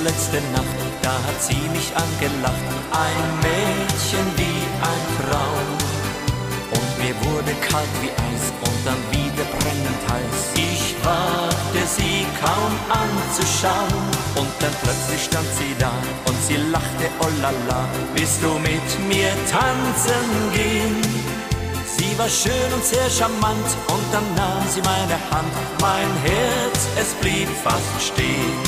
letzte Nacht, da hat sie mich angelacht. Ein Mädchen wie ein Traum. Und mir wurde kalt wie Eis und dann wieder brennend heiß. Ich wagte sie kaum anzuschauen. Und dann plötzlich stand sie da und sie lachte, oh la la. Willst du mit mir tanzen gehen? Sie war schön und sehr charmant und dann nahm sie meine Hand. Mein Herz, es blieb fast stehen.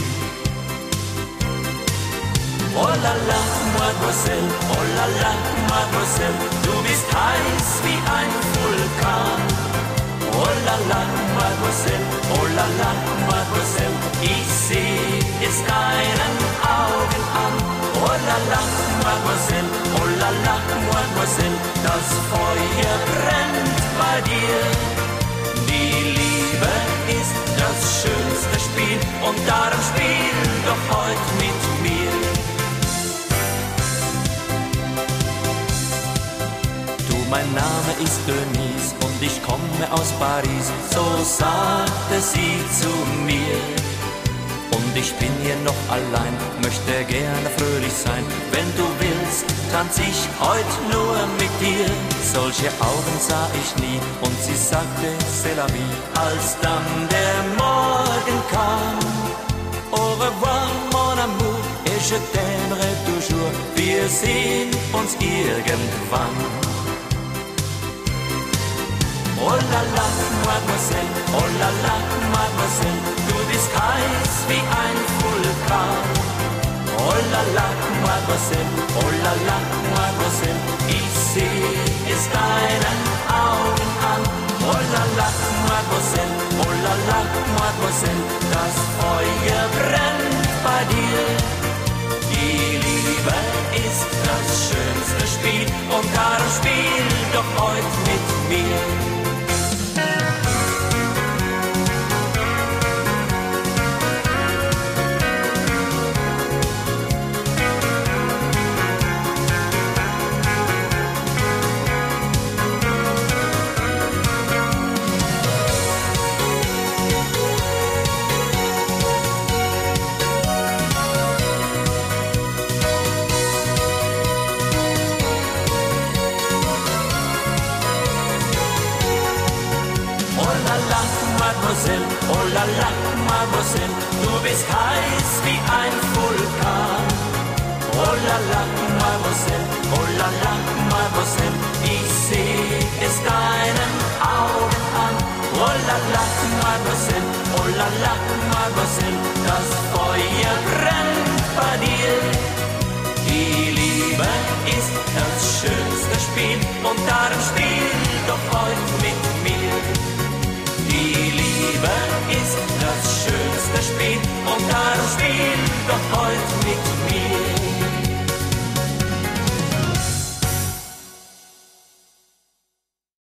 Oh la la, Mademoiselle, oh la la, Mademoiselle, du bist heiß wie ein Vulkan. Oh la la, Mademoiselle, oh la la, Mademoiselle, ich seh es deinen Augen an. Oh la la, Mademoiselle, oh la la, Mademoiselle, das Feuer brennt bei dir. Die Liebe ist das schönste Spiel und darum spiel doch heut mit mir. Mein Name ist Denise und ich komme aus Paris, so sagte sie zu mir. Und ich bin hier noch allein, möchte gerne fröhlich sein. Wenn du willst, tanz ich heut nur mit dir. Solche Augen sah ich nie und sie sagte c'est la vie. Als dann der Morgen kam, au revoir mon amour, et je t'aimerai toujours. Wir sehen uns irgendwann. Oh la la, Mademoiselle, oh la la, Mademoiselle, du bist heiß wie ein Vulkan. Oh la la, Mademoiselle, oh la la, Mademoiselle, ich seh es deinen Augen an. Oh la la, Mademoiselle, oh la la, Mademoiselle, das Feuer brennt bei dir. Die Liebe ist das schönste Spiel und darum spiel doch heut mit mir. Mademoiselle, oh la la, Mademoiselle, du bist heiß wie ein Vulkan. Oh la la, Mademoiselle, oh la la, Mademoiselle, ich seh es deinen Augen an. Oh la la, Mademoiselle, oh la la, Mademoiselle, das Feuer brennt bei dir. Die Liebe ist das schönste Spiel und darum spiel doch heut mit mir. Die Liebe ist das schönste Spiel und darum spiel doch heut mit mir.